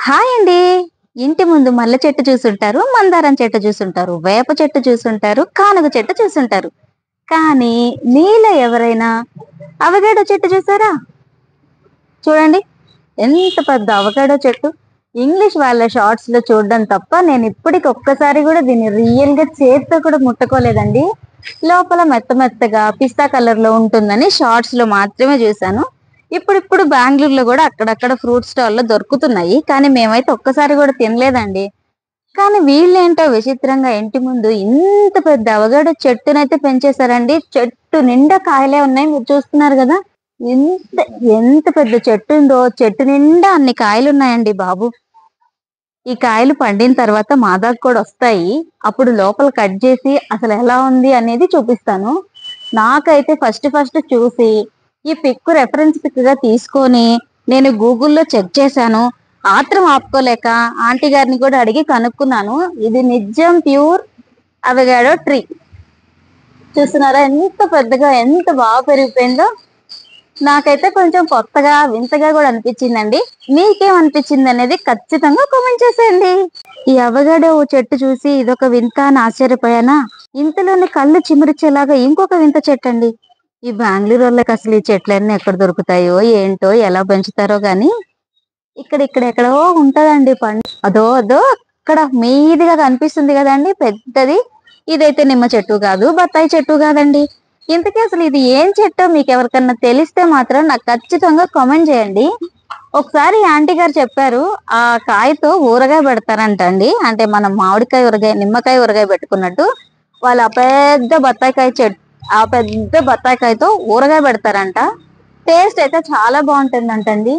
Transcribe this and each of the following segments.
Hi అండి. ఇంటి ముందు మల్లె చెట్టు చూసుంటారు, మందారం చెట్టు చూసుంటారు, వేప చెట్టు చూసుంటారు, కానుగ చెట్టు చూసుంటారు. కానీ మీలో ఎవరైనా అవకాడో చెట్టు చూసారా? చూడండి, ఎంత పెద్ద అవకాడో చెట్టు. ఇంగ్లీష్ వాళ్ళ షార్ట్స్ లో చూడడం తప్ప నేను ఇప్పటికి ఒక్కసారి కూడా దీన్ని రియల్ గా చేతితో కూడా ముట్టుకోలేదండి. లోపల మెత్త మెత్తగా పిస్తా కలర్ లో ఉంటుందని షార్ట్స్ లో మాత్రమే చూశాను. ఇప్పుడిప్పుడు బెంగళూరులో కూడా అక్కడక్కడ ఫ్రూట్ స్టాల్ లో దొరుకుతున్నాయి, కానీ మేమైతే ఒక్కసారి కూడా తినలేదండి. కానీ వీళ్ళేంటో విచిత్రంగా ఇంటి ముందు ఇంత పెద్ద అవగాడో చెట్టునైతే పెంచేశారండి. చెట్టు నిండా కాయలే ఉన్నాయి, మీరు చూస్తున్నారు కదా. ఎంత ఎంత పెద్ద చెట్టు ఉందో, చెట్టు నిండా అన్ని కాయలు ఉన్నాయండి బాబు. ఈ కాయలు పండిన తర్వాత మా దాకా కూడా వస్తాయి. అప్పుడు లోపల కట్ చేసి అసలు ఎలా ఉంది అనేది చూపిస్తాను. నాకైతే ఫస్ట్ ఫస్ట్ చూసి ఈ పిక్ రెఫరెన్స్ పిక్ గా తీసుకొని నేను గూగుల్లో చెక్ చేశాను. ఆత్రం ఆపుకోలేక ఆంటీ గారిని కూడా అడిగి కనుక్కున్నాను. ఇది నిజం ప్యూర్ అవగాడో ట్రీ. చూస్తున్నారా ఎంత పెద్దగా, ఎంత బాగా పెరిగిపోయిందో. నాకైతే కొంచెం కొత్తగా వింతగా కూడా అనిపించిందండి. మీకేమనిపించింది అనేది ఖచ్చితంగా కామెంట్ చేసేయండి. ఈ అవగాడో చెట్టు చూసి ఇదొక వింత అని ఆశ్చర్యపోయానా, ఇంతలోని కళ్ళు చిమురిచ్చేలాగా ఇంకొక వింత చెట్టు అండి. ఈ బెంగళూరు వాళ్ళకి అసలు ఈ చెట్లన్నీ ఎక్కడ దొరుకుతాయో ఏంటో, ఎలా పెంచుతారో గాని ఇక్కడ ఎక్కడో ఉంటదండి పండు. అదో అదో అక్కడ మీదిగా కనిపిస్తుంది కదండి పెద్దది. ఇదైతే నిమ్మ చెట్టు కాదు, బత్తాయి చెట్టు కాదండి. ఇంతకీ అసలు ఇది ఏం చెట్టో మీకు ఎవరికన్నా తెలిస్తే మాత్రం నాకు ఖచ్చితంగా కామెంట్ చేయండి. ఒకసారి ఆంటీ గారు చెప్పారు, ఆ కాయతో ఊరగాయ పెడతారంట అండి. అంటే మనం మామిడికాయ ఊరగాయ, నిమ్మకాయ ఊరగాయ పెట్టుకున్నట్టు వాళ్ళు ఆ పెద్ద బత్తాయికాయ చెట్టు, ఆ పెద్ద బత్తాయికాయతో ఊరగాయ పెడతారంట. టేస్ట్ అయితే చాలా బాగుంటుందంటండి.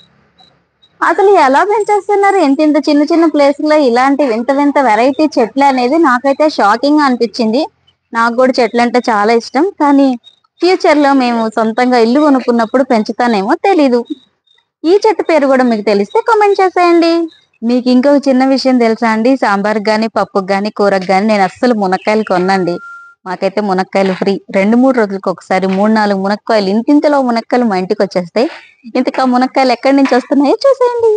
అసలు ఎలా పెంచేస్తున్నారు ఇంత ఇంత చిన్న చిన్న ప్లేస్ లో ఇలాంటి వింత వింత వెరైటీ చెట్లు అనేది నాకైతే షాకింగ్ గా అనిపించింది. నాకు కూడా చెట్లు అంటే చాలా ఇష్టం, కానీ ఫ్యూచర్ లో మేము సొంతంగా ఇల్లు కొనుక్కున్నప్పుడు పెంచుతానేమో తెలీదు. ఈ చెట్టు పేరు కూడా మీకు తెలిస్తే కామెంట్ చేసేయండి. మీకు ఇంకొక చిన్న విషయం తెలుసా అండి? సాంబార్ గాని, పప్పుకు గాని, కూరకు గాని నేను అస్సలు మునక్కాయలు కొనండి. మాకైతే మునక్కాయలు ఫ్రీ. 2-3 రోజులకు ఒకసారి 3-4 మునక్కాయలు, ఇంతింతలో మునక్కాయలు మా ఇంటికి వచ్చేస్తాయి. ఇంతకా మునక్కాయలు ఎక్కడి నుంచి వస్తున్నాయో చూసేయండి.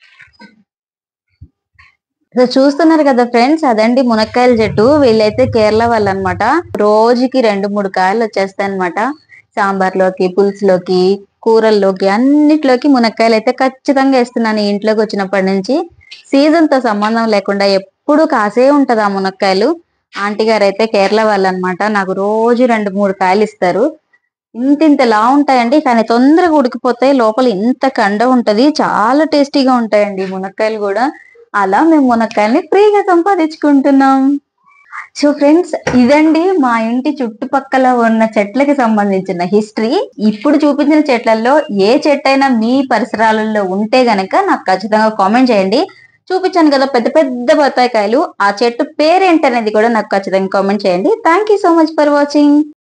చూస్తున్నారు కదా ఫ్రెండ్స్, అదండి మునక్కాయల చెట్టు. వీళ్ళైతే కేరళ వాళ్ళు అనమాట. రోజుకి 2-3 కాయలు వచ్చేస్తాయి అనమాట. సాంబార్లోకి, పులుసులోకి, కూరల్లోకి, అన్నిట్లోకి మునక్కాయలు అయితే ఖచ్చితంగా వేస్తున్నాను. ఈ ఇంట్లోకి వచ్చినప్పటి నుంచి సీజన్ తో సంబంధం లేకుండా ఎప్పుడు కాసే ఉంటది ఆ మునక్కాయలు. ఆంటీ గారు అయితే కేరళ వాళ్ళు అనమాట. నాకు రోజు 2-3 కాయలు ఇస్తారు. ఇంతింతలా ఉంటాయండి, కానీ తొందరగా ఉడికిపోతాయి. లోపల ఇంత కండ ఉంటది, చాలా టేస్టీగా ఉంటాయండి మునక్కాయలు కూడా. అలా మేము మునక్కాయల్ని ఫ్రీగా సంపాదించుకుంటున్నాం. సో ఫ్రెండ్స్, ఇదండి మా ఇంటి చుట్టుపక్కల ఉన్న చెట్లకి సంబంధించిన హిస్టరీ. ఇప్పుడు చూపించిన చెట్లలో ఏ చెట్టైనా మీ పరిసరాలలో ఉంటే గనక నాకు ఖచ్చితంగా కామెంట్ చేయండి. చూపించాను కదా పెద్ద పెద్ద బత్తాయికాయలు, ఆ చెట్టు పేరేంటనేది కూడా నాకు ఖచ్చితంగా కామెంట్ చేయండి. Thank you so much for watching.